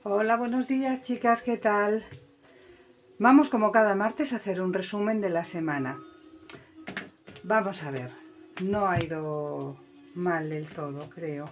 Hola, buenos días chicas, ¿qué tal? Vamos como cada martes a hacer un resumen de la semana. Vamos a ver, no ha ido mal del todo, creo.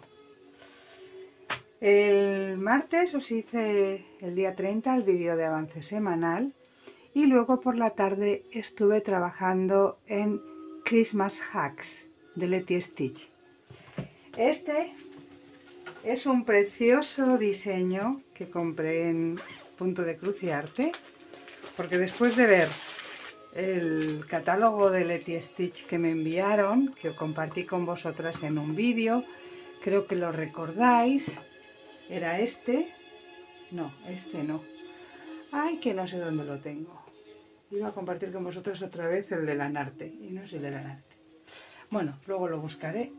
El martes os hice el día 30 el vídeo de avance semanal y luego por la tarde estuve trabajando en Christmas Hacks de Leti Stitch. Este es un precioso diseño que compré en Punto de Cruz y Arte, porque después de ver el catálogo de Leti Stitch que me enviaron, que compartí con vosotras en un vídeo, creo que lo recordáis, era este, no, este no, ay, que no sé dónde lo tengo, iba a compartir con vosotros otra vez el de Lanarte, y no es el de Lanarte, bueno, luego lo buscaré,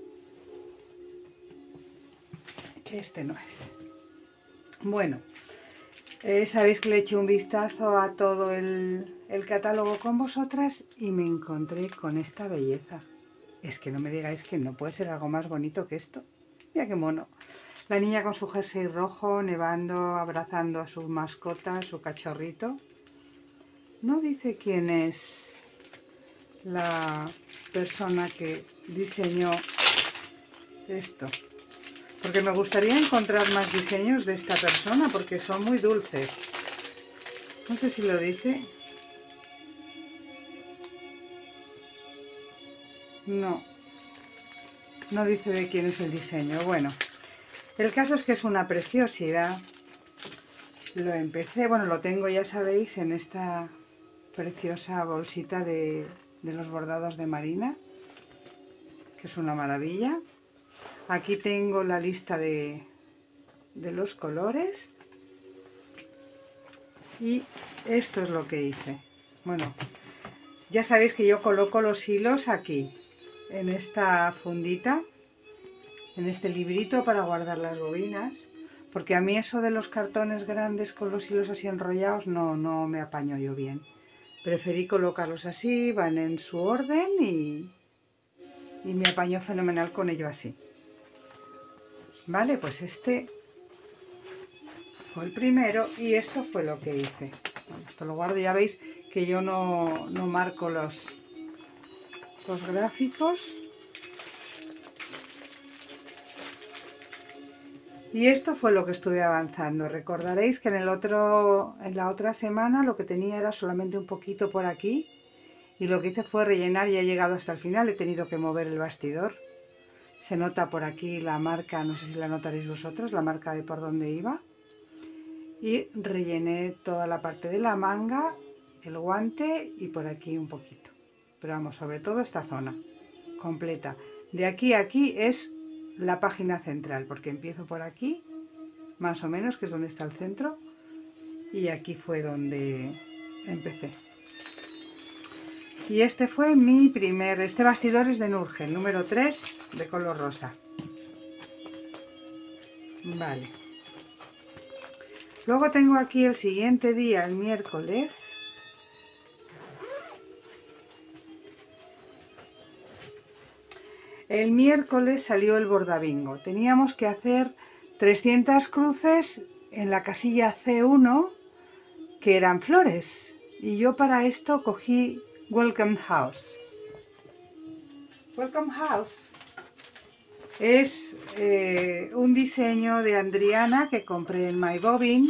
que este no es. Bueno, sabéis que le eché un vistazo a todo el catálogo con vosotras y me encontré con esta belleza. Es que no me digáis que no puede ser algo más bonito que esto. Mira qué mono. La niña con su jersey rojo, nevando, abrazando a su mascota, su cachorrito. No dice quién es la persona que diseñó esto. Porque me gustaría encontrar más diseños de esta persona porque son muy dulces. No sé si lo dice. No. No dice de quién es el diseño. Bueno, el caso es que es una preciosidad. Lo empecé, bueno, lo tengo, ya sabéis, en esta preciosa bolsita de los bordados de Marina, que es una maravilla. Aquí tengo la lista de los colores. Y esto es lo que hice. Bueno, ya sabéis que yo coloco los hilos aquí, en esta fundita, en este librito para guardar las bobinas, porque a mí eso de los cartones grandes con los hilos así enrollados no me apaño yo bien. Preferí colocarlos así, van en su orden y me apañó fenomenal con ello así. Vale, pues este fue el primero y esto fue lo que hice. Bueno, esto lo guardo, ya veis que yo no marco los gráficos. Y esto fue lo que estuve avanzando. Recordaréis que en la otra semana lo que tenía era solamente un poquito por aquí. Y lo que hice fue rellenar y he llegado hasta el final. He tenido que mover el bastidor. Se nota por aquí la marca, no sé si la notaréis vosotros, la marca de por dónde iba. Y rellené toda la parte de la manga, el guante y por aquí un poquito. Pero vamos, sobre todo esta zona completa. De aquí a aquí es la página central, porque empiezo por aquí, más o menos, que es donde está el centro, y aquí fue donde empecé. Y este fue mi este bastidor es de Nurgel, número 3, de color rosa. Vale. Luego tengo aquí el siguiente día, el miércoles. El miércoles salió el bordabingo. Teníamos que hacer 300 cruces en la casilla C1, que eran flores. Y yo para esto cogí Welcome House. Welcome House es un diseño de Adriana que compré en My Bobbin.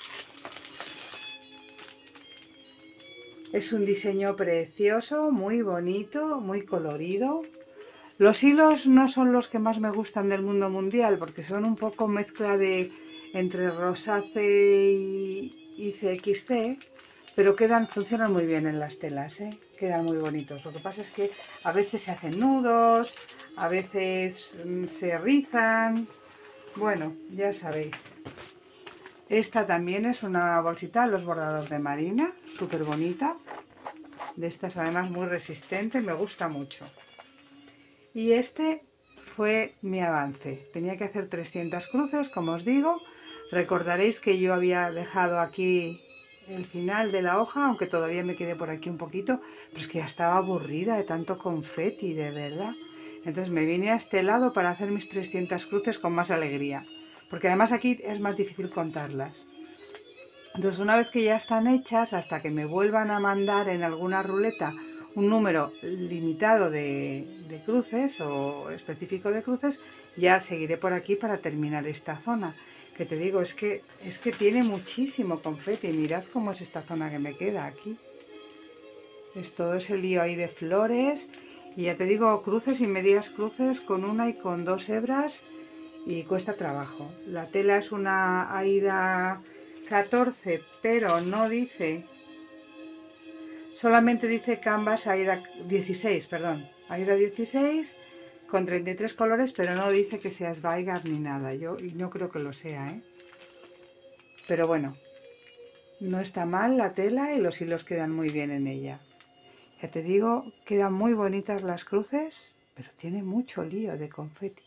Es un diseño precioso, muy bonito, muy colorido. Los hilos no son los que más me gustan del mundo mundial porque son un poco mezcla entre rosáceo y CXC, pero funcionan muy bien en las telas, quedan muy bonitos. Lo que pasa es que a veces se hacen nudos, a veces se rizan, bueno, ya sabéis. Esta también es una bolsita de los bordados de Marina, súper bonita, de estas además muy resistente, me gusta mucho. Y este fue mi avance. Tenía que hacer 300 cruces, como os digo. Recordaréis que yo había dejado aquí el final de la hoja, aunque todavía me quedé por aquí un poquito, pero es que ya estaba aburrida de tanto confeti, de verdad. Entonces me vine a este lado para hacer mis 300 cruces con más alegría. porque además aquí es más difícil contarlas. Entonces una vez que ya están hechas, hasta que me vuelvan a mandar en alguna ruleta un número limitado de cruces o específico de cruces, ya seguiré por aquí para terminar esta zona. Que te digo, es que tiene muchísimo confeti. Mirad cómo es esta zona que me queda aquí. Es todo ese lío ahí de flores. Y ya te digo, cruces y medias cruces con una y con dos hebras. Y cuesta trabajo. La tela es una Aida 14, pero no dice... Solamente dice Canvas Aida 16, perdón. Aida 16 con 33 colores, pero no dice que sea Zweigart ni nada. Yo no creo que lo sea, ¿eh? Pero bueno, no está mal la tela y los hilos quedan muy bien en ella. Ya te digo, quedan muy bonitas las cruces, pero tiene mucho lío de confeti.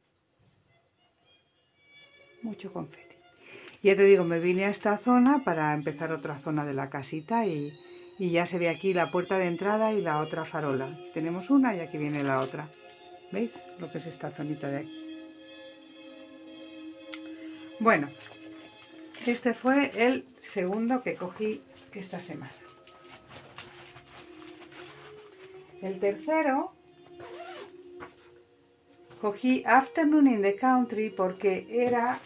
Mucho confeti. Ya te digo, me vine a esta zona para empezar otra zona de la casita y ya se ve aquí la puerta de entrada y la otra farola. Tenemos una y aquí viene la otra. ¿Veis lo que es esta zonita de aquí? Bueno, este fue el segundo que cogí esta semana. El tercero cogí Afternoon in the Country porque era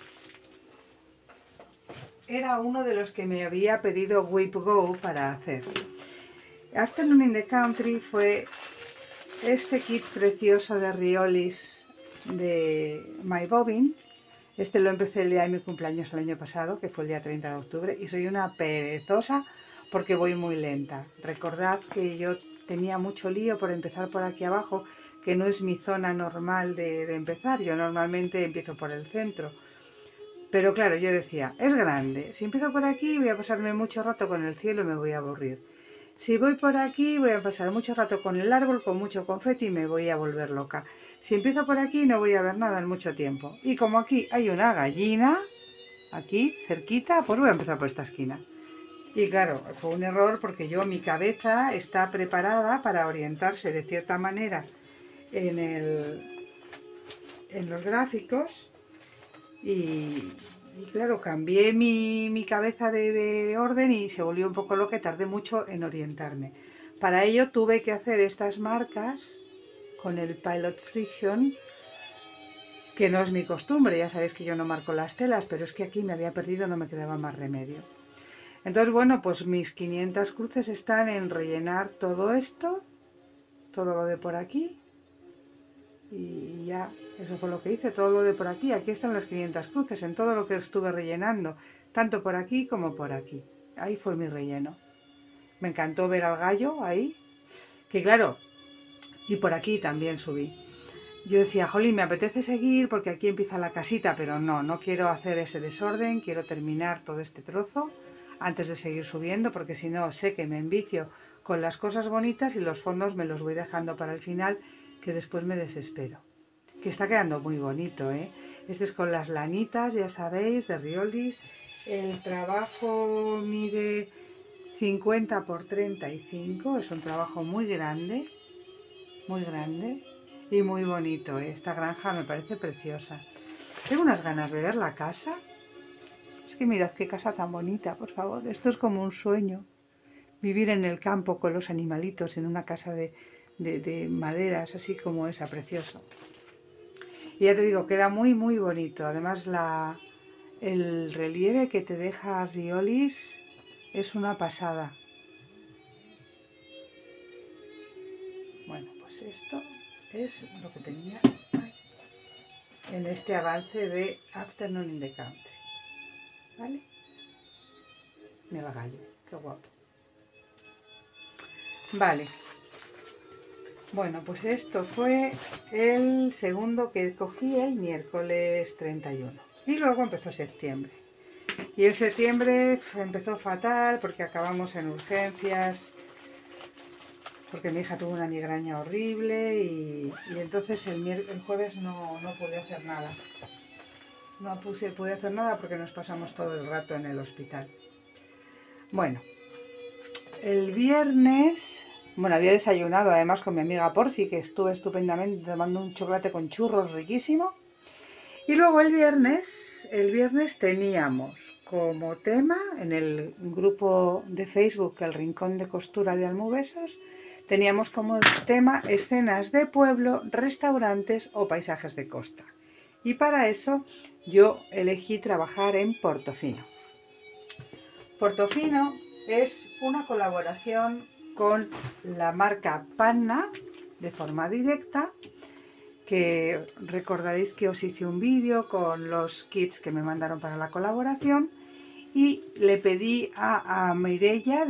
uno de los que me había pedido Whip Go para hacer. Afternoon in the Country fue este kit precioso de Riolis de My Bobbin. Este lo empecé el día de mi cumpleaños el año pasado, que fue el día 30 de octubre, y soy una perezosa porque voy muy lenta. Recordad que yo tenía mucho lío por empezar por aquí abajo, que no es mi zona normal de empezar. Yo normalmente empiezo por el centro. Pero claro, yo decía, es grande. Si empiezo por aquí voy a pasarme mucho rato con el cielo y me voy a aburrir. Si voy por aquí voy a pasar mucho rato con el árbol, con mucho confeti y me voy a volver loca. Si empiezo por aquí no voy a ver nada en mucho tiempo. Y como aquí hay una gallina, aquí cerquita, pues voy a empezar por esta esquina. Y claro, fue un error porque mi cabeza está preparada para orientarse de cierta manera en los gráficos. Y claro, cambié mi cabeza de orden y se volvió un poco loca y tardé mucho en orientarme. Para ello tuve que hacer estas marcas con el Pilot Friction, que no es mi costumbre. Ya sabéis que yo no marco las telas, pero es que aquí me había perdido, no me quedaba más remedio. Entonces, bueno, pues mis 500 cruces están en rellenar todo esto, todo lo de por aquí. Y ya, eso fue lo que hice, todo lo de por aquí. Aquí están las 500 cruces, en todo lo que estuve rellenando, tanto por aquí como por aquí. Ahí fue mi relleno. Me encantó ver al gallo ahí, que claro, y por aquí también subí. Yo decía, jolín, me apetece seguir porque aquí empieza la casita, pero no quiero hacer ese desorden, quiero terminar todo este trozo antes de seguir subiendo, porque si no, sé que me envicio con las cosas bonitas y los fondos me los voy dejando para el final, que después me desespero. Que está quedando muy bonito, ¿eh? Este es con las lanitas, ya sabéis, de Riolis. El trabajo mide 50 por 35, es un trabajo muy grande y muy bonito, ¿eh? Esta granja me parece preciosa. Tengo unas ganas de ver la casa. Es que mirad qué casa tan bonita, por favor. Esto es como un sueño. Vivir en el campo con los animalitos en una casa de maderas, así como esa, precioso. Y ya te digo, queda muy bonito. Además el relieve que te deja Riolis es una pasada. Bueno, pues esto es lo que tenía en este avance de Afternoon in the Country. ¿Vale? Mira el gallo, qué guapo. Vale. Bueno, pues esto fue el segundo que cogí el miércoles 31. Y luego empezó septiembre. Y el septiembre empezó fatal porque acabamos en urgencias, porque mi hija tuvo una migraña horrible y entonces el jueves no pude hacer nada. No pude hacer nada porque nos pasamos todo el rato en el hospital. Bueno, el viernes... Bueno, había desayunado además con mi amiga Porfi, que estuve estupendamente tomando un chocolate con churros riquísimo. Y Y luego el viernes teníamos como tema en el grupo de Facebook El Rincón de Costura de Almubesos, teníamos como tema escenas de pueblo, restaurantes o paisajes de costa. Y para eso yo elegí trabajar en Portofino. Portofino es una colaboración con la marca Panna de forma directa, que recordaréis que os hice un vídeo con los kits que me mandaron para la colaboración y le pedí a Mireia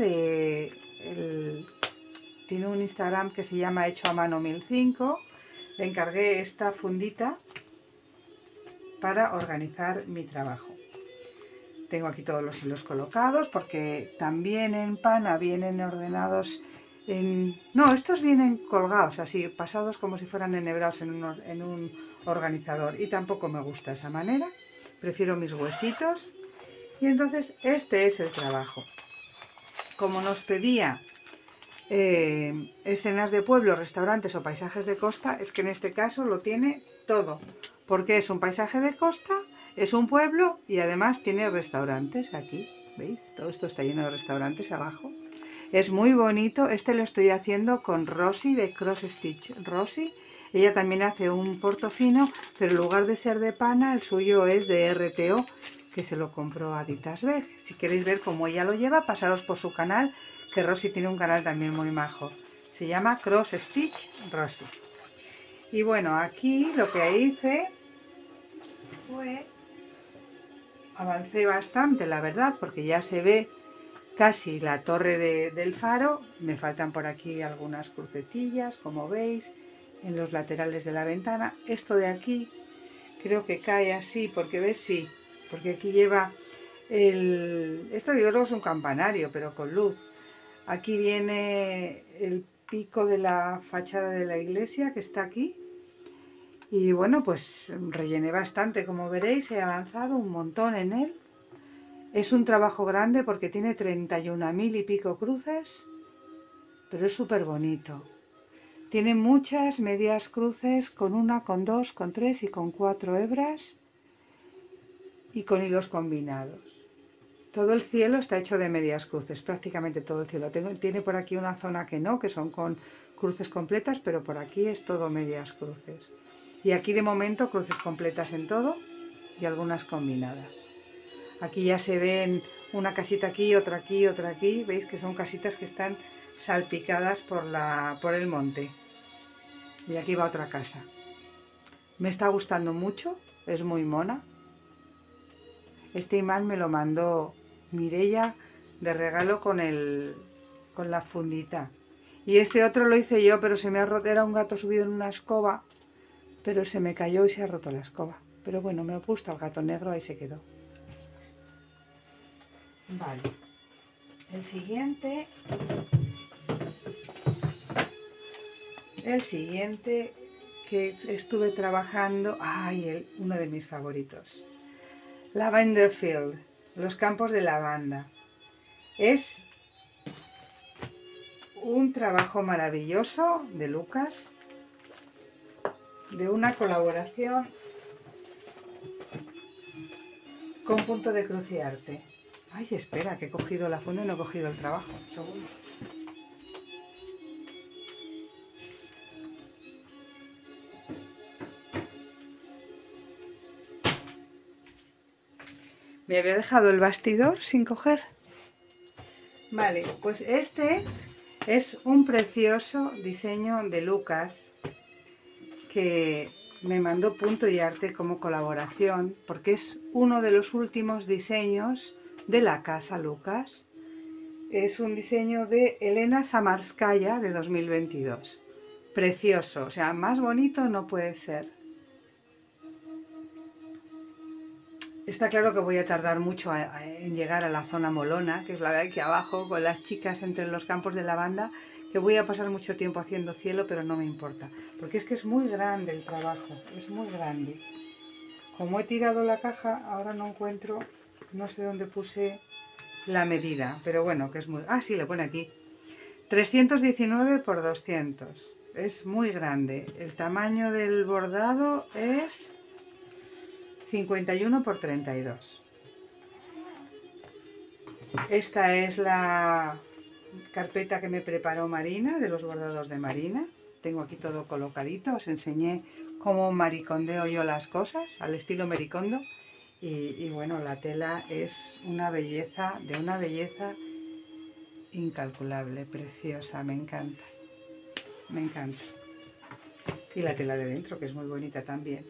tiene un Instagram que se llama Hecho a Mano 1005, le encargué esta fundita para organizar mi trabajo. Tengo aquí todos los hilos colocados porque también en Panna vienen ordenados no, estos vienen colgados así, pasados como si fueran enhebrados en un organizador, y tampoco me gusta esa manera, prefiero mis huesitos. Y entonces este es el trabajo. Como nos pedía escenas de pueblo, restaurantes o paisajes de costa, es que en este caso lo tiene todo, porque es un paisaje de costa, es un pueblo y además tiene restaurantes aquí, ¿veis? Todo esto está lleno de restaurantes abajo. Es muy bonito. Este lo estoy haciendo con Rosy de Cross Stitch. Rosy, ella también hace un Portofino, pero en lugar de ser de Panna, el suyo es de RTO, que se lo compró a Ditas Beg. Si queréis ver cómo ella lo lleva, pasaros por su canal, que Rosy tiene un canal también muy majo. Se llama Cross Stitch Rosy. Y bueno, aquí lo que hice fue... Avancé bastante, la verdad, porque ya se ve casi la torre del faro. Me faltan por aquí algunas crucecillas, como veis, en los laterales de la ventana. Esto de aquí creo que cae así, porque ves, sí, porque aquí lleva esto yo creo que es un campanario, pero con luz. Aquí viene el pico de la fachada de la iglesia, que está aquí. Y bueno, pues rellené bastante, como veréis, he avanzado un montón en él. Es un trabajo grande porque tiene 31.000 y pico cruces, pero es súper bonito. Tiene muchas medias cruces con una, con dos, con tres y con 4 hebras y con hilos combinados. Todo el cielo está hecho de medias cruces, prácticamente todo el cielo. Tiene por aquí una zona que no, que son con cruces completas, pero por aquí es todo medias cruces. Y aquí de momento cruces completas en todo y algunas combinadas. Aquí ya se ven una casita aquí, otra aquí, otra aquí. Veis que son casitas que están salpicadas por el monte. Y aquí va otra casa. Me está gustando mucho, es muy mona. Este imán me lo mandó Mireia de regalo con la fundita. Y este otro lo hice yo, pero se me ha roto. Era un gato subido en una escoba, pero se me cayó y se ha roto la escoba. Pero bueno, me gusta el gato negro, ahí se quedó. Vale. El siguiente que estuve trabajando, uno de mis favoritos, Lavender Field, los campos de lavanda. Es un trabajo maravilloso de Lucas, de una colaboración con Punto de Cruz y Arte. Ay, espera, que he cogido la funda y no he cogido el trabajo. Un segundo. Me había dejado el bastidor sin coger. Vale, pues este es un precioso diseño de Lucas que me mandó Punto y Arte como colaboración, porque es uno de los últimos diseños de la casa Lucas. Es un diseño de Elena Samarskaya de 2022. Precioso, o sea, más bonito no puede ser. Está claro que voy a tardar mucho en llegar a la zona molona, que es la de aquí abajo, con las chicas entre los campos de lavanda, que voy a pasar mucho tiempo haciendo cielo, pero no me importa, porque es que es muy grande el trabajo, es muy grande. Como he tirado la caja, ahora no encuentro, no sé dónde puse la medida, pero bueno, que es muy... Ah, sí, le pone aquí. 319 por 200. Es muy grande. El tamaño del bordado es 51 por 32. Esta es la carpeta que me preparó Marina, de los bordados de Marina. Tengo aquí todo colocadito, os enseñé cómo maricondeo yo las cosas, al estilo maricondo. Y bueno, la tela es una belleza, de una belleza incalculable, preciosa, me encanta. Me encanta. Y la tela de dentro, que es muy bonita también.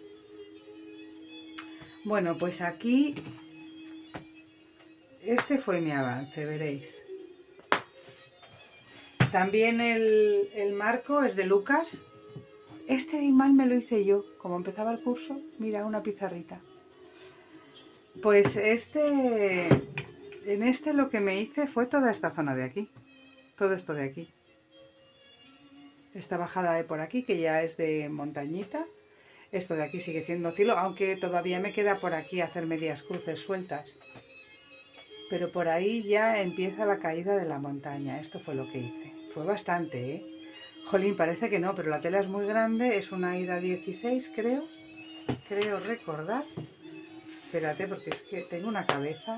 Bueno, pues aquí, este fue mi avance, veréis. También el marco es de Lucas. Este imán me lo hice yo, como empezaba el curso, mira, una pizarrita. Pues en este lo que me hice fue toda esta zona de aquí, todo esto de aquí. Esta bajada de por aquí, que ya es de montañita. Esto de aquí sigue siendo cielo, aunque todavía me queda por aquí hacer medias cruces sueltas. Pero por ahí ya empieza la caída de la montaña. Esto fue lo que hice. Fue bastante, ¿eh? Jolín, parece que no, pero la tela es muy grande. Es una Aida 16, creo. Creo recordar. Espérate, porque es que tengo una cabeza.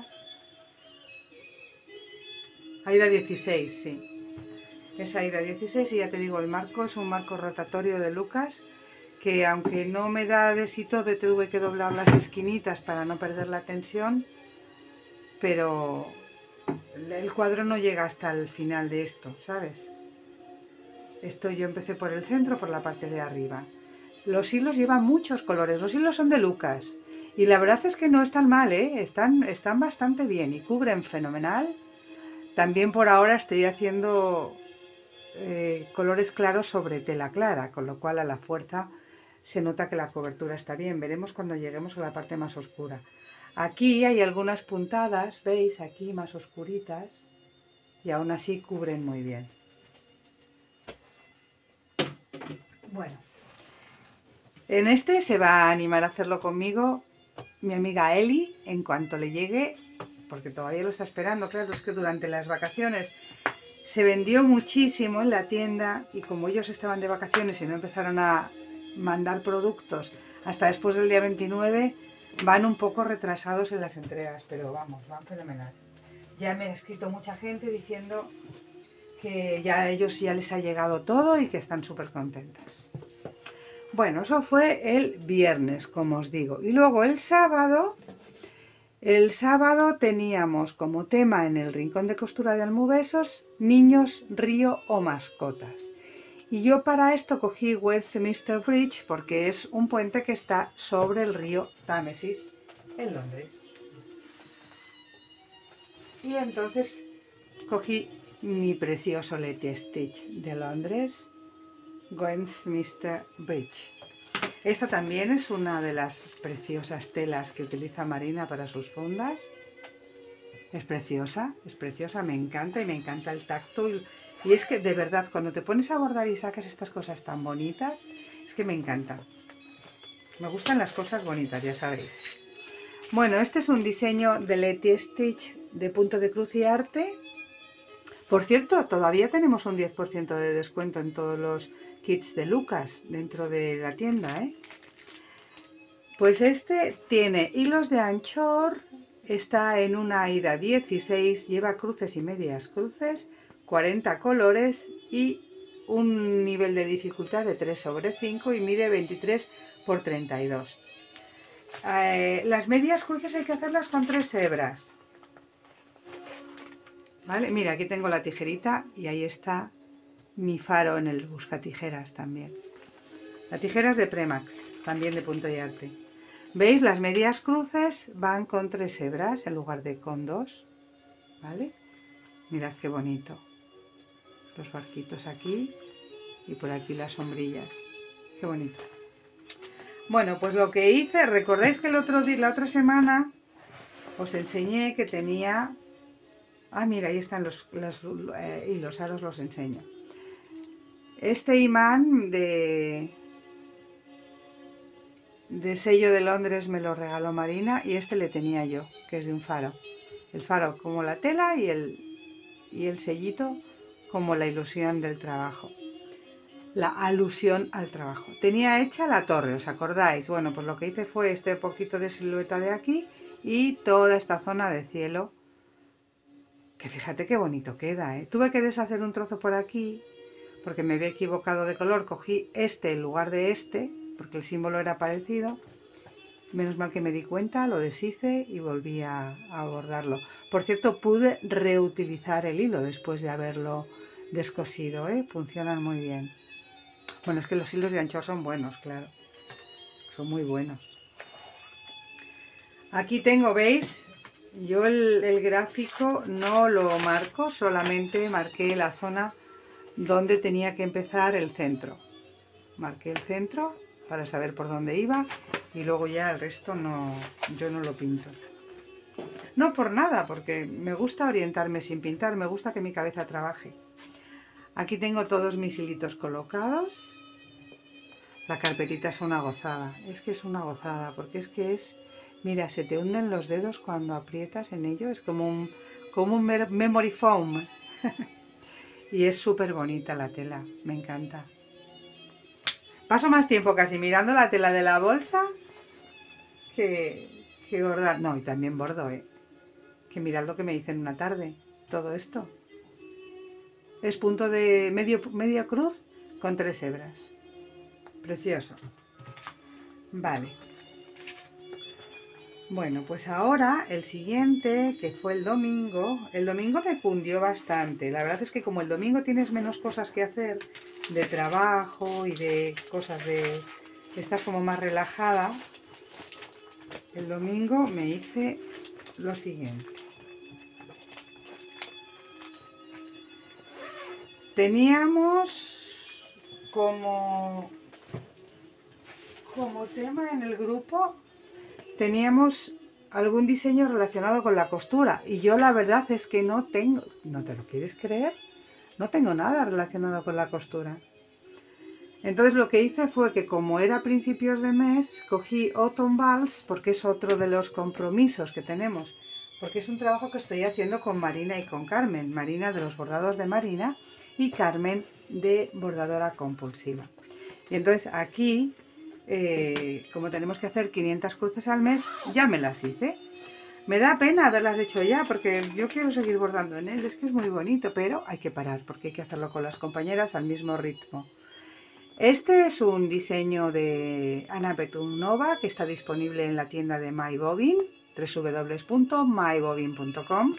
Aida 16, sí. Es Aida 16 y ya te digo, el marco es un marco rotatorio de Lucas, que aunque no me da de sí todo, tuve que doblar las esquinitas para no perder la tensión, pero el cuadro no llega hasta el final de esto, ¿sabes? Esto yo empecé por el centro, por la parte de arriba. Los hilos llevan muchos colores, los hilos son de Lucas. Y la verdad es que no están mal, ¿eh? Están bastante bien y cubren fenomenal. También por ahora estoy haciendo colores claros sobre tela clara, con lo cual a la fuerza se nota que la cobertura está bien. Veremos cuando lleguemos a la parte más oscura. Aquí hay algunas puntadas, ¿veis? Aquí más oscuritas y aún así cubren muy bien. Bueno, en este se va a animar a hacerlo conmigo mi amiga Eli en cuanto le llegue, porque todavía lo está esperando. Claro, es que durante las vacaciones se vendió muchísimo en la tienda y como ellos estaban de vacaciones y no empezaron a mandar productos hasta después del día 29, van un poco retrasados en las entregas, pero vamos, van fenomenal. Ya me ha escrito mucha gente diciendo que ya a ellos ya les ha llegado todo y que están súper contentas. Bueno, eso fue el viernes, como os digo. Y luego el sábado teníamos como tema en el rincón de costura de Almubesos, niños, río o mascotas. Y yo para esto cogí Westminster Bridge porque es un puente que está sobre el río Támesis en Londres. Y entonces cogí mi precioso Letty Stitch de Londres, Westminster Bridge. Esta también es una de las preciosas telas que utiliza Marina para sus fundas. Es preciosa, me encanta y me encanta el tacto. Y es que de verdad, cuando te pones a bordar y sacas estas cosas tan bonitas, es que me encanta. Me gustan las cosas bonitas, ya sabéis. Bueno, este es un diseño de Letty Stitch de Punto de Cruz y Arte. Por cierto, todavía tenemos un 10% de descuento en todos los kits de Lucas dentro de la tienda, ¿eh? Pues este tiene hilos de anchor, está en una Aida 16, lleva cruces y medias cruces, 40 colores y un nivel de dificultad de 3 sobre 5 y mide 23 por 32. Las medias cruces hay que hacerlas con 3 hebras. ¿Vale? Mira, aquí tengo la tijerita y ahí está mi faro en el buscatijeras también. La tijera es de Premax, también de Punto y Arte. ¿Veis? Las medias cruces van con 3 hebras en lugar de con 2. ¿Vale? Mirad qué bonito. Los barquitos aquí y por aquí las sombrillas. Qué bonito. Bueno, pues lo que hice, recordáis que la otra semana os enseñé que tenía... Ah, mira, ahí están los hilos, ahora os los enseño. Este imán de sello de Londres me lo regaló Marina y este le tenía yo, que es de un faro. El faro como la tela y el sellito como la ilusión del trabajo. la alusión al trabajo. Tenía hecha la torre, ¿os acordáis? Bueno, pues lo que hice fue este poquito de silueta de aquí y toda esta zona de cielo, que fíjate qué bonito queda, ¿eh? Tuve que deshacer un trozo por aquí porque me había equivocado de color, cogí este en lugar de este, porque el símbolo era parecido. Menos mal que me di cuenta, lo deshice y volví a bordarlo. Por cierto, pude reutilizar el hilo después de haberlo descosido, ¿eh? Funcionan muy bien. Bueno, es que los hilos de anchoa son buenos, claro. Son muy buenos. Aquí tengo, ¿veis? Yo el gráfico no lo marco, solamente marqué la zona donde tenía que empezar el centro. Marqué el centro para saber por dónde iba y luego ya el resto no, yo no lo pinto. No por nada, porque me gusta orientarme sin pintar, me gusta que mi cabeza trabaje. Aquí tengo todos mis hilitos colocados. La carpetita es una gozada, es que es una gozada, porque es que es, mira, se te hunden los dedos cuando aprietas en ello, es como un memory foam. Y es súper bonita la tela, me encanta. Paso más tiempo casi mirando la tela de la bolsa que bordar. No, y también bordo, que mirad lo que me hice en una tarde, todo esto. Es punto de media cruz con 3 hebras. Precioso. Vale. Bueno, pues ahora el siguiente, que fue el domingo me cundió bastante. La verdad es que como el domingo tienes menos cosas que hacer de trabajo y de cosas de... Estás como más relajada. El domingo me hice lo siguiente. Teníamos como tema en el grupo, teníamos algún diseño relacionado con la costura y yo la verdad es que no tengo, ¿no te lo quieres creer? No tengo nada relacionado con la costura. Entonces lo que hice fue que como era principios de mes, cogí Autumn Balls, porque es otro de los compromisos que tenemos, porque es un trabajo que estoy haciendo con Marina y con Carmen. Marina de los bordados de Marina y Carmen de bordadora compulsiva. Y entonces aquí, como tenemos que hacer 500 cruces al mes, ya me las hice. Me da pena haberlas hecho ya, porque yo quiero seguir bordando en él, es que es muy bonito, pero hay que parar, porque hay que hacerlo con las compañeras al mismo ritmo. Este es un diseño de Ana Betún Nova que está disponible en la tienda de MyBobbin, www.mybobbin.com.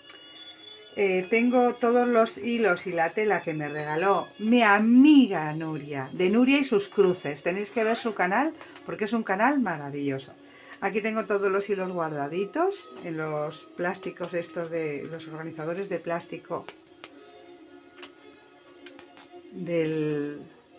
Tengo todos los hilos y la tela que me regaló mi amiga Nuria, de Nuria y sus cruces. Tenéis que ver su canal porque es un canal maravilloso. Aquí tengo todos los hilos guardaditos en los plásticos estos de los organizadores de plástico de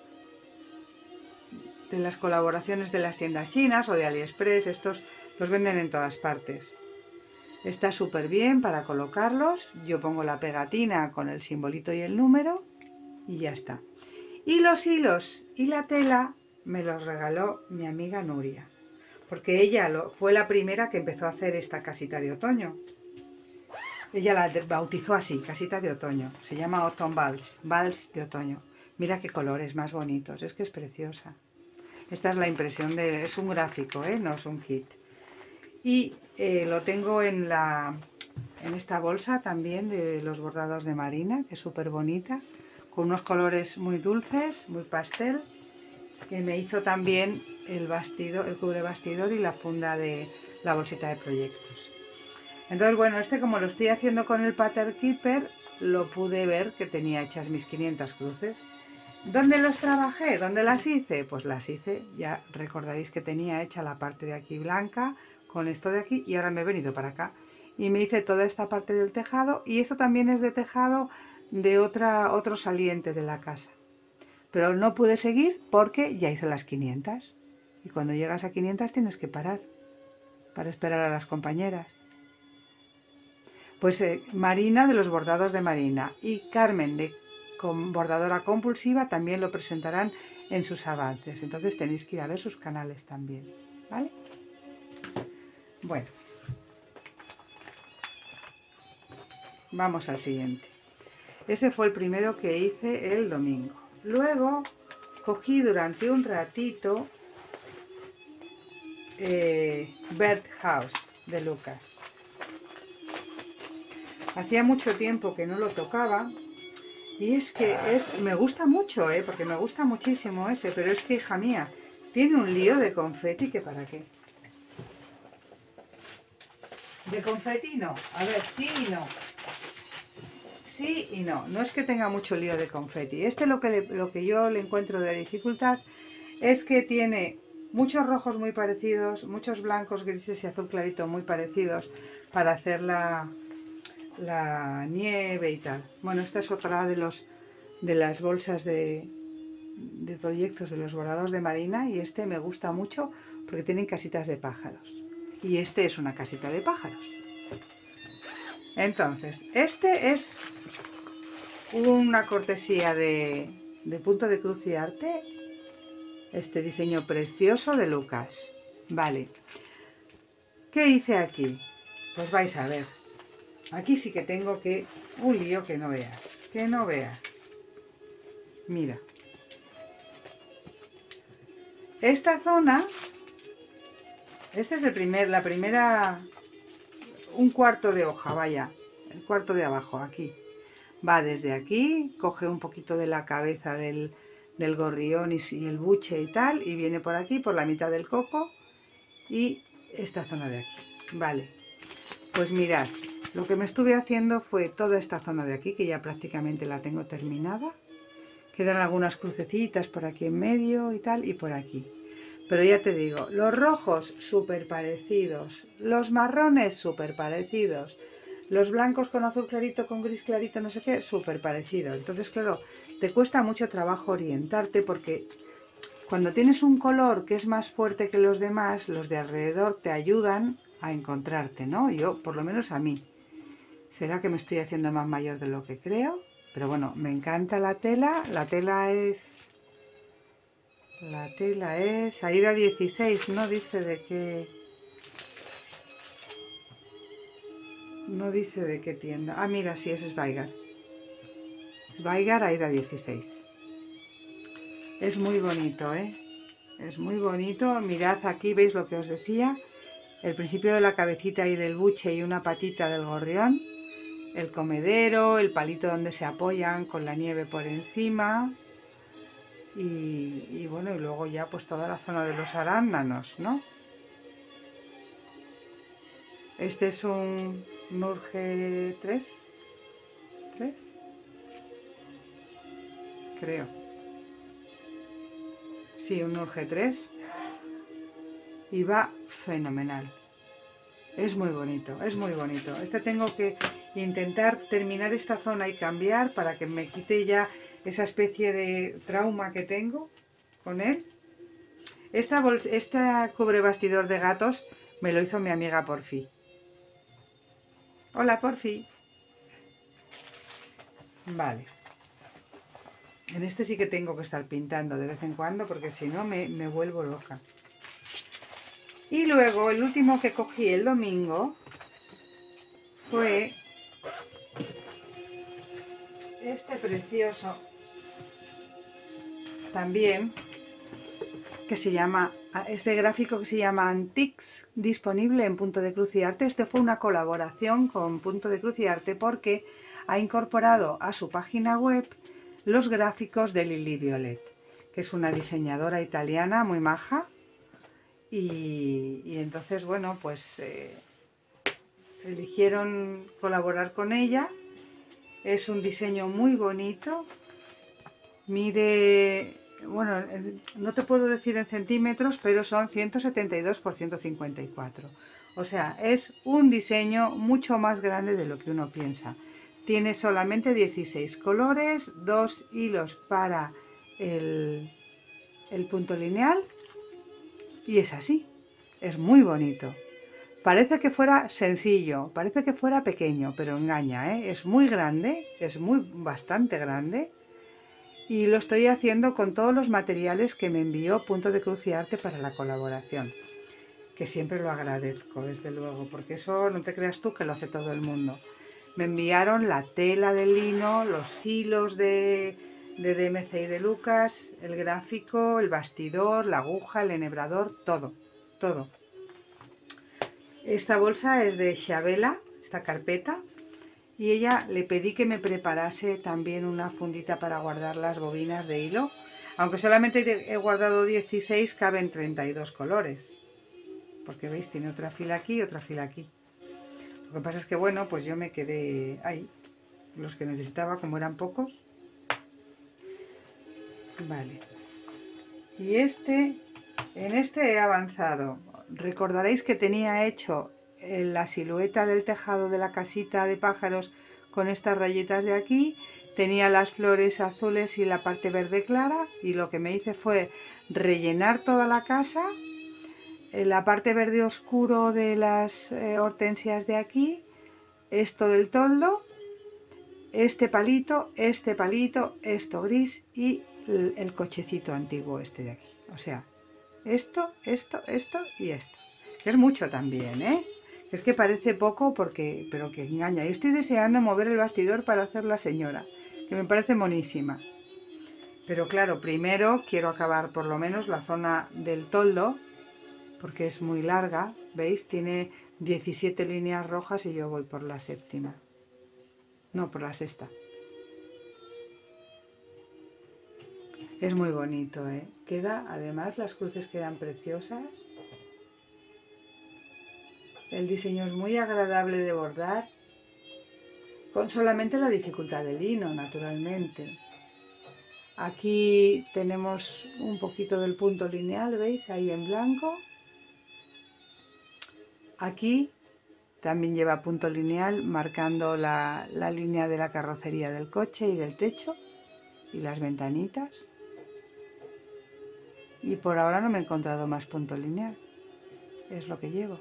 las colaboraciones de las tiendas chinas o de AliExpress. Estos los venden en todas partes. Está súper bien para colocarlos. Yo pongo la pegatina con el simbolito y el número y ya está. Y los hilos y la tela me los regaló mi amiga Nuria, porque ella fue la primera que empezó a hacer esta casita de otoño. Ella la bautizó así, casita de otoño. Se llama Autumn Balls, Balls de otoño. Mira qué colores más bonitos, es que es preciosa. Esta es la impresión de... es un gráfico, no es un kit. Y lo tengo en esta bolsa también de los bordados de Marina, que es súper bonita, con unos colores muy dulces, muy pastel, que me hizo también el bastidor, el cubre bastidor y la funda de la bolsita de proyectos. Entonces, bueno, como lo estoy haciendo con el Pattern Keeper, lo pude ver que tenía hechas mis 500 cruces. ¿Dónde los trabajé? ¿Dónde las hice? Pues las hice, ya recordaréis que tenía hecha la parte de aquí blanca, con esto de aquí, y ahora me he venido para acá. Y me hice toda esta parte del tejado, y esto también es de tejado de otro saliente de la casa. Pero no pude seguir porque ya hice las 500. Y cuando llegas a 500 tienes que parar, para esperar a las compañeras. Pues Marina de los bordados de Marina y Carmen de bordadora compulsiva también lo presentarán en sus avances. Entonces tenéis que ir a ver sus canales también, ¿vale? Bueno, vamos al siguiente. Ese fue el primero que hice el domingo. Luego cogí durante un ratito Birdhouse de Lucas. Hacía mucho tiempo que no lo tocaba y es que me gusta mucho, porque me gusta muchísimo ese, pero es que, hija mía, tiene un lío de confeti que para qué. De confeti no, a ver, sí y no. Sí y no, no es que tenga mucho lío de confeti. Lo que yo le encuentro de dificultad es que tiene muchos rojos muy parecidos, muchos blancos, grises y azul clarito muy parecidos para hacer la nieve y tal. Bueno, esta es otra de las bolsas de proyectos de los bordados de Marina, y este me gusta mucho porque tienen casitas de pájaros. Y este es una casita de pájaros. Entonces, este es una cortesía de Punto de Cruz y Arte, este diseño precioso de Lucas. Vale, ¿qué hice aquí? Pues vais a ver. Aquí sí que tengo un lío que no veas, Mira. Esta zona, este es la primera, un cuarto de hoja, vaya, el cuarto de abajo, aquí. Va desde aquí, coge un poquito de la cabeza del gorrión y el buche y tal, y viene por aquí, por la mitad del coco, y esta zona de aquí. Vale, pues mirad, lo que me estuve haciendo fue toda esta zona de aquí, que ya prácticamente la tengo terminada. Quedan algunas crucecitas por aquí en medio y tal, y por aquí. Pero ya te digo, los rojos súper parecidos, los marrones súper parecidos, los blancos con azul clarito, con gris clarito, no sé qué, súper parecido. Entonces, claro, te cuesta mucho trabajo orientarte porque cuando tienes un color que es más fuerte que los demás, los de alrededor te ayudan a encontrarte, ¿no? Yo, por lo menos a mí. ¿Será que me estoy haciendo más mayor de lo que creo? Pero bueno, me encanta la tela. La tela es Aida 16, no dice de qué. No dice de qué tienda. Ah, mira, sí, es Sveigar. Sveigar Aida 16. Es muy bonito, ¿eh? Es muy bonito. Mirad aquí, ¿veis lo que os decía? El principio de la cabecita y del buche y una patita del gorrión. El comedero, el palito donde se apoyan con la nieve por encima. Y bueno, y luego ya pues toda la zona de los arándanos, ¿no? Este es un Nurge 3. Creo. Sí, un Nurge 3. Y va fenomenal. Es muy bonito, es muy bonito. Tengo que intentar terminar esta zona y cambiar para que me quite ya esa especie de trauma que tengo con él. Esta cubre bastidor de gatos me lo hizo mi amiga Porfi. Hola, Porfi. Vale. En este sí que tengo que estar pintando de vez en cuando porque si no me vuelvo loca. Y luego el último que cogí el domingo fue este precioso también, que se llama, este gráfico que se llama Antiques, disponible en Punto de Cruz y Arte. Este fue una colaboración con Punto de Cruz y Arte porque ha incorporado a su página web los gráficos de Lili Violet, que es una diseñadora italiana muy maja. Y entonces, bueno, pues eligieron colaborar con ella. Es un diseño muy bonito. Mide, bueno, no te puedo decir en centímetros, pero son 172 por 154. O sea, es un diseño mucho más grande de lo que uno piensa. Tiene solamente 16 colores, 2 hilos para el punto lineal. Y es así, es muy bonito. Parece que fuera sencillo, parece que fuera pequeño, pero engaña, ¿eh? Es muy grande, bastante grande. Y lo estoy haciendo con todos los materiales que me envió Punto de Cruz y Arte para la colaboración. Que siempre lo agradezco, desde luego, porque eso no te creas tú que lo hace todo el mundo. Me enviaron la tela de lino, los hilos de de DMC y de Lucas, el gráfico, el bastidor, la aguja, el enhebrador, todo, todo. Esta bolsa es de Chabela, esta carpeta, y ella le pedí que me preparase también una fundita para guardar las bobinas de hilo. Aunque solamente he guardado 16, caben 32 colores. Porque veis, tiene otra fila aquí y otra fila aquí. Lo que pasa es que bueno, pues yo me quedé ahí. Los que necesitaba, como eran pocos. Vale. Y en este he avanzado. Recordaréis que tenía hecho la silueta del tejado de la casita de pájaros con estas rayitas de aquí. Tenía las flores azules y la parte verde clara. Y lo que me hice fue rellenar toda la casa. La parte verde oscuro de las hortensias de aquí. Esto del toldo. Este palito, esto gris y el cochecito antiguo este de aquí. O sea, esto y esto. Es mucho también, ¿eh? Es que parece poco pero que engaña. Y estoy deseando mover el bastidor para hacer la señora, que me parece monísima. Pero claro, primero quiero acabar por lo menos la zona del toldo, porque es muy larga, ¿veis? Tiene 17 líneas rojas y yo voy por la séptima. No, por la sexta. Es muy bonito, ¿eh? Además las cruces quedan preciosas. El diseño es muy agradable de bordar, con solamente la dificultad del lino, naturalmente. Aquí tenemos un poquito del punto lineal, ¿veis? Ahí en blanco. Aquí también lleva punto lineal marcando la línea de la carrocería del coche y del techo y las ventanitas. Y por ahora no me he encontrado más punto lineal. Es lo que llevo.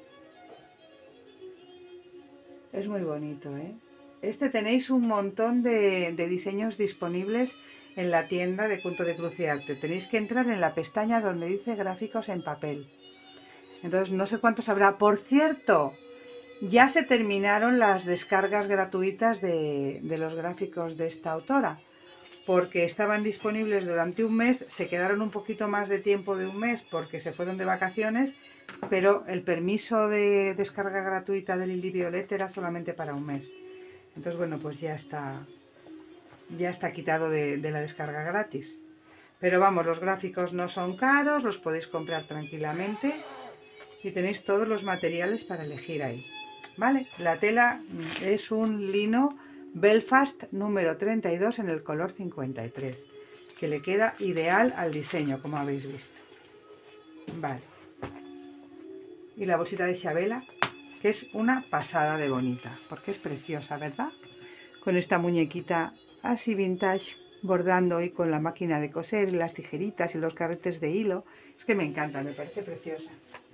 Es muy bonito, ¿eh? Tenéis un montón de diseños disponibles en la tienda de Punto de Cruz y Arte. Tenéis que entrar en la pestaña donde dice gráficos en papel. Entonces no sé cuántos habrá. Por cierto, ya se terminaron las descargas gratuitas de los gráficos de esta autora, porque estaban disponibles durante un mes, se quedaron un poquito más de tiempo de un mes porque se fueron de vacaciones, pero el permiso de descarga gratuita de Lili Violet era solamente para un mes. Entonces bueno, pues ya está quitado de la descarga gratis. Pero vamos, los gráficos no son caros, los podéis comprar tranquilamente y tenéis todos los materiales para elegir ahí. ¿Vale? La tela es un lino Belfast número 32 en el color 53, que le queda ideal al diseño, como habéis visto. Vale. Y la bolsita de Chabela, que es una pasada de bonita, porque es preciosa, ¿verdad? Con esta muñequita así vintage, bordando y con la máquina de coser y las tijeritas y los carretes de hilo. Es que me encanta, me parece preciosa.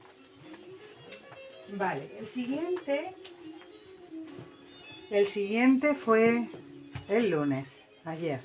Vale, el siguiente fue el lunes, ayer.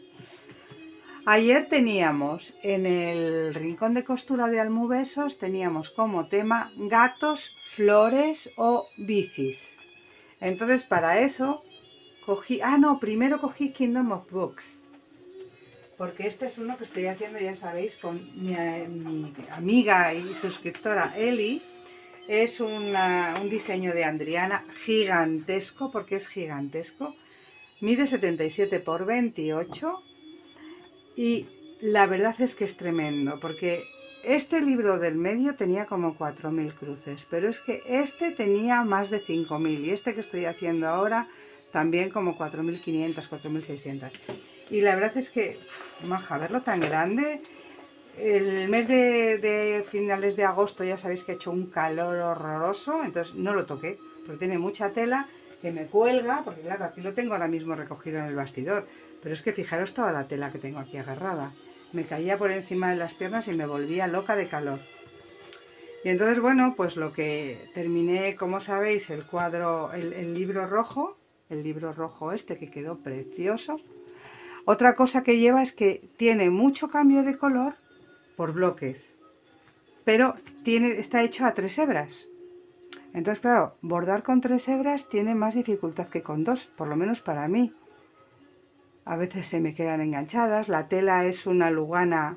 Ayer teníamos en el rincón de costura de Almubesos, teníamos como tema gatos, flores o bicis. Entonces para eso primero cogí Kingdom of Books. Porque este es uno que estoy haciendo, ya sabéis, con mi amiga y suscriptora Eli. Es un diseño de Andriana gigantesco, porque es gigantesco. Mide 77 por 28 y la verdad es que es tremendo, porque este libro del medio tenía como 4000 cruces, pero es que este tenía más de 5000 y este que estoy haciendo ahora también como 4500, 4600. Y la verdad es que, maja, verlo tan grande. El mes de finales de agosto ya sabéis que ha hecho un calor horroroso, entonces no lo toqué, porque tiene mucha tela que me cuelga, porque claro, aquí lo tengo ahora mismo recogido en el bastidor, pero es que fijaros toda la tela que tengo aquí agarrada. Me caía por encima de las piernas y me volvía loca de calor. Y entonces, bueno, pues lo que terminé, como sabéis, el libro rojo este que quedó precioso. Otra cosa que lleva es que tiene mucho cambio de color por bloques, pero está hecho a 3 hebras. Entonces, claro, bordar con 3 hebras tiene más dificultad que con 2, por lo menos para mí. a veces se me quedan enganchadas. La tela es una Lugana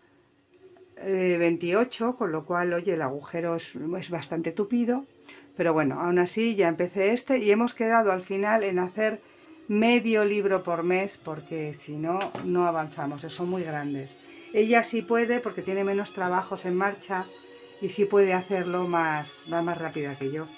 28, con lo cual, oye, el agujero es bastante tupido. Pero bueno, aún así ya empecé este y hemos quedado al final en hacer medio libro por mes, porque si no, no avanzamos, son muy grandes. Ella sí puede porque tiene menos trabajos en marcha y sí puede hacerlo va más rápida que yo.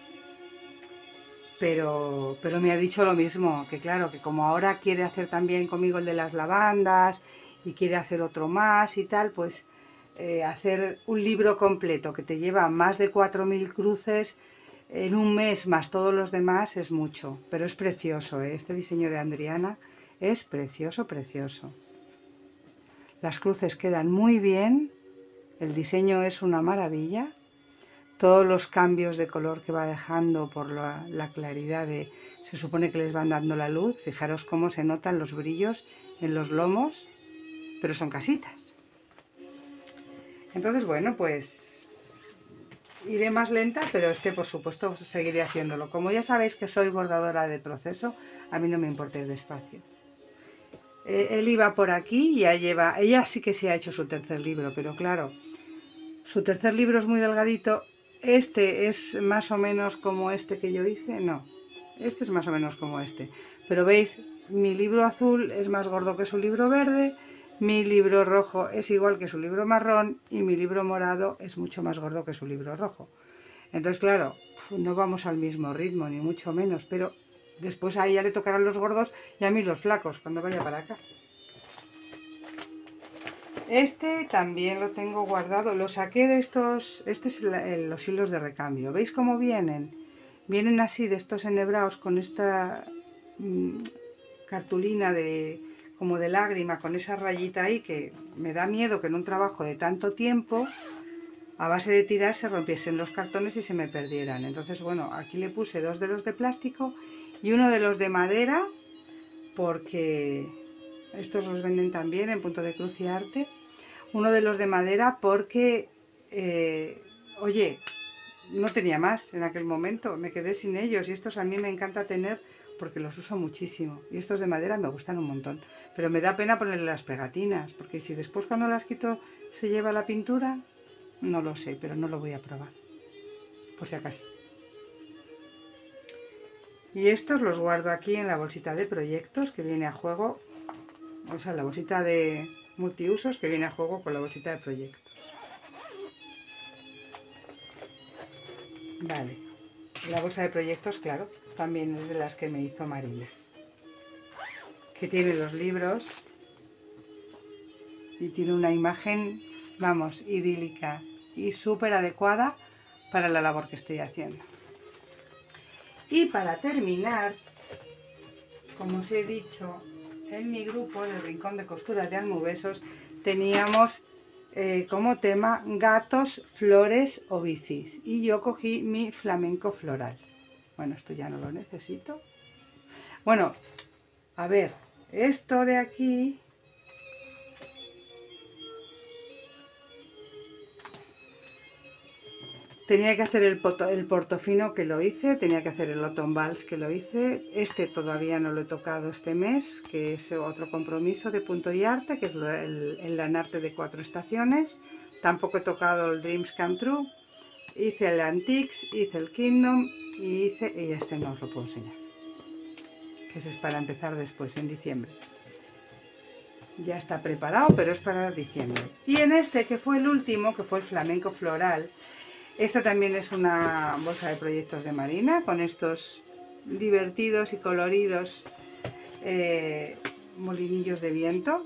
Pero me ha dicho lo mismo, que claro, que como ahora quiere hacer también conmigo el de las lavandas y quiere hacer otro más y tal, pues hacer un libro completo que te lleva más de 4000 cruces en un mes más todos los demás es mucho, pero es precioso, ¿eh? Este diseño de Andriana es precioso, precioso. Las cruces quedan muy bien, el diseño es una maravilla, todos los cambios de color que va dejando por la claridad se supone que les van dando la luz, fijaros cómo se notan los brillos en los lomos, pero son casitas. Entonces, bueno, pues iré más lenta, pero por supuesto seguiré haciéndolo. Como ya sabéis que soy bordadora de proceso, a mí no me importa ir despacio. Él iba por aquí y ella sí que se ha hecho su tercer libro, pero claro, su tercer libro es muy delgadito. Este es más o menos como este que yo hice, no, este es más o menos como este. Pero veis, mi libro azul es más gordo que su libro verde, mi libro rojo es igual que su libro marrón y mi libro morado es mucho más gordo que su libro rojo. Entonces, claro, no vamos al mismo ritmo, ni mucho menos, pero después a ella le tocarán los gordos y a mí los flacos cuando vaya para acá. Este también lo tengo guardado, lo saqué de estos, los hilos de recambio. ¿Veis cómo vienen? Vienen así de estos enhebrados con esta cartulina como de lágrima, con esa rayita ahí que me da miedo que en un trabajo de tanto tiempo, a base de tirar, se rompiesen los cartones y se me perdieran. Entonces, bueno, aquí le puse 2 de los de plástico y 1 de los de madera, porque estos los venden también en Punto de Cruz y Arte. 1 de los de madera porque, oye, no tenía más en aquel momento, me quedé sin ellos y estos a mí me encanta tener porque los uso muchísimo y estos de madera me gustan un montón, pero me da pena ponerle las pegatinas porque si después cuando las quito se lleva la pintura, no lo sé, pero no lo voy a probar, por si acaso. Y estos los guardo aquí en la bolsita de proyectos que viene a juego, o sea, la bolsita de multiusos que viene a juego con la bolsita de proyectos. Vale, la bolsa de proyectos, claro, también es de las que me hizo Marina, que tiene los libros y tiene una imagen, vamos, idílica y súper adecuada para la labor que estoy haciendo. Y para terminar, como os he dicho, en mi grupo, en el Rincón de Costuras de Almubesos, teníamos como tema gatos, flores o bicis. Y yo cogí mi flamenco floral. Bueno, esto ya no lo necesito. Bueno, a ver, esto de aquí... Tenía que hacer el portofino que lo hice, tenía que hacer el Autumn Vals que lo hice. Este todavía no lo he tocado este mes, que es otro compromiso de Punto y Arte, que es el Lanarte de 4 estaciones. Tampoco he tocado el Dreams Come True. Hice el Antiques, hice el Kingdom y este no os lo puedo enseñar, que ese es para empezar después, en diciembre. Ya está preparado, pero es para diciembre. Y en este, que fue el último, que fue el flamenco floral, esta también es una bolsa de proyectos de Marina, con estos divertidos y coloridos molinillos de viento.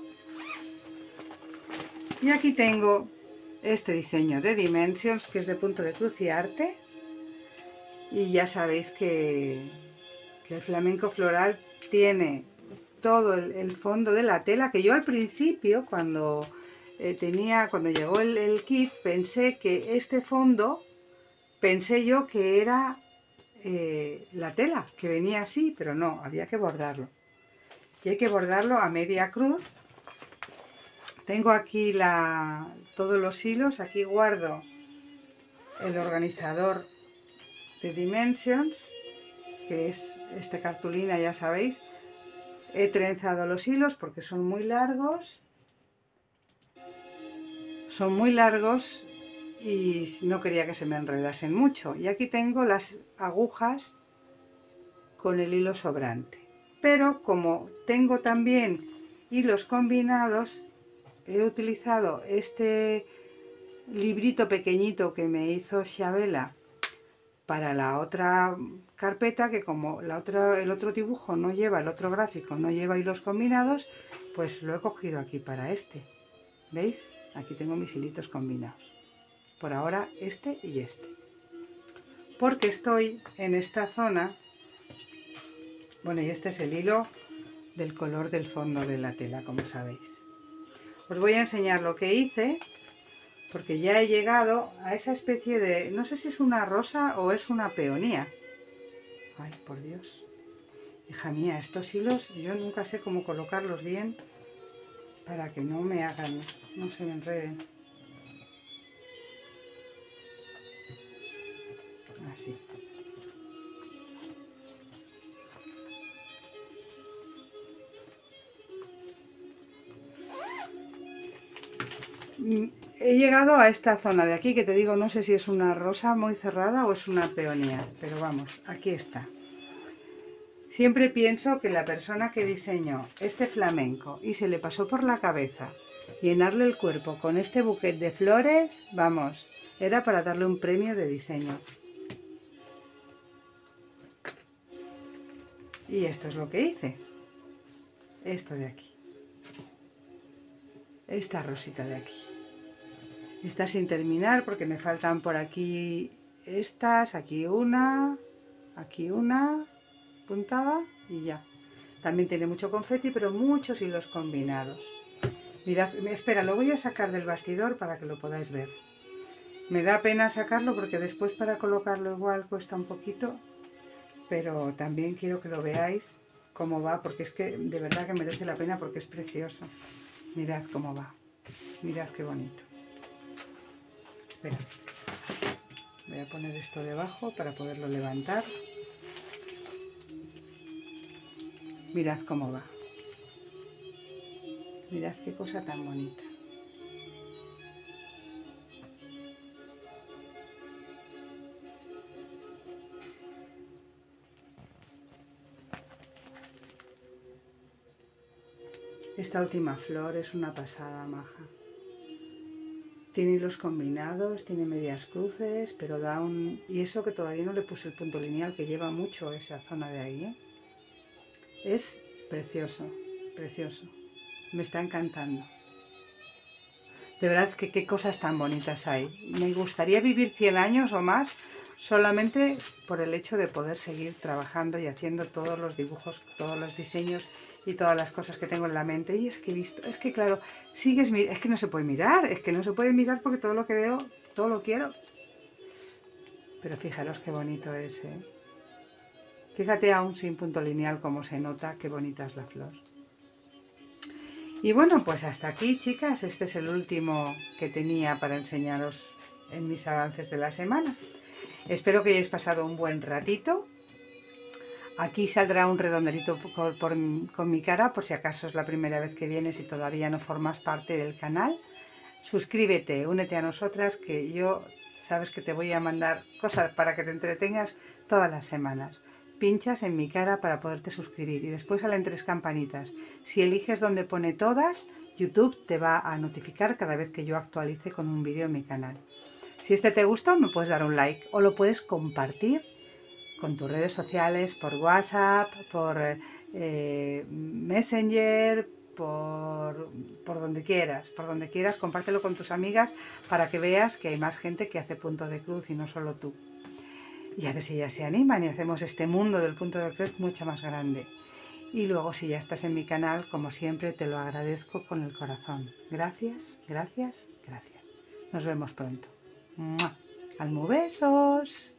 Y aquí tengo este diseño de Dimensions, que es de Punto de Cruz y Arte. Y ya sabéis que el flamenco floral tiene todo el fondo de la tela, que yo al principio, cuando llegó el kit, pensé que este fondo, pensé yo que era la tela, que venía así, pero no, había que bordarlo. Y hay que bordarlo a media cruz. Tengo aquí todos los hilos, aquí guardo el organizador de Dimensions, que es esta cartulina, ya sabéis. He trenzado los hilos porque son muy largos. Son muy largos y no quería que se me enredasen mucho. Y aquí tengo las agujas con el hilo sobrante. Pero como tengo también hilos combinados, he utilizado este librito pequeñito que me hizo Xabela para la otra carpeta, que como el otro dibujo no lleva, el otro gráfico no lleva hilos combinados, pues lo he cogido aquí para este. ¿Veis? Aquí tengo mis hilitos combinados. Por ahora este y este. Porque estoy en esta zona. Bueno, y este es el hilo del color del fondo de la tela, como sabéis. Os voy a enseñar lo que hice, porque ya he llegado a esa especie de... no sé si es una rosa o es una peonía. Ay, por Dios. Hija mía, estos hilos yo nunca sé cómo colocarlos bien para que no me hagan, no se me enreden. Así. He llegado a esta zona de aquí, que te digo, no sé si es una rosa muy cerrada o es una peonía, pero vamos, aquí está. Siempre pienso que la persona que diseñó este flamenco y se le pasó por la cabeza llenarle el cuerpo con este buquet de flores, vamos, era para darle un premio de diseño. Y esto es lo que hice. Esto de aquí. Esta rosita de aquí. Está sin terminar porque me faltan por aquí estas, aquí una puntada y ya. También tiene mucho confeti, pero muchos hilos combinados. Mirad, espera, lo voy a sacar del bastidor para que lo podáis ver. Me da pena sacarlo porque después para colocarlo igual cuesta un poquito, pero también quiero que lo veáis cómo va, porque es que de verdad que merece la pena porque es precioso. Mirad cómo va, mirad qué bonito. Espera, voy a poner esto debajo para poderlo levantar. Mirad cómo va. Mirad qué cosa tan bonita. Esta última flor es una pasada, maja. Tiene hilos combinados, tiene medias cruces, pero da un... y eso que todavía no le puse el punto lineal, que lleva mucho esa zona de ahí, ¿eh? Es precioso, precioso. Me está encantando. De verdad que qué cosas tan bonitas hay. Me gustaría vivir 100 años o más solamente por el hecho de poder seguir trabajando y haciendo todos los dibujos, todos los diseños y todas las cosas que tengo en la mente. Y es que he visto, es que claro, es que no se puede mirar, es que no se puede mirar porque todo lo que veo, todo lo quiero. Pero fijaros qué bonito es, ¿eh? Fíjate aún sin punto lineal cómo se nota, qué bonita es la flor. Y bueno, pues hasta aquí, chicas, este es el último que tenía para enseñaros en mis avances de la semana. Espero que hayáis pasado un buen ratito. Aquí saldrá un redondelito con mi cara, por si acaso es la primera vez que vienes y todavía no formas parte del canal. Suscríbete, únete a nosotras, que yo sabes que te voy a mandar cosas para que te entretengas todas las semanas. Pinchas en mi cara para poderte suscribir y después salen 3 campanitas. Si eliges donde pone todas, YouTube te va a notificar cada vez que yo actualice con un vídeo en mi canal. Si este te gustó, me puedes dar un like o lo puedes compartir con tus redes sociales, por WhatsApp, por Messenger, por donde quieras, compártelo con tus amigas para que veas que hay más gente que hace punto de cruz y no solo tú. Y a ver si ya se animan y hacemos este mundo del punto de cruz mucho más grande. Y luego si ya estás en mi canal, como siempre, te lo agradezco con el corazón. Gracias, gracias, gracias. Nos vemos pronto. ¡Mua! ¡Almubesos!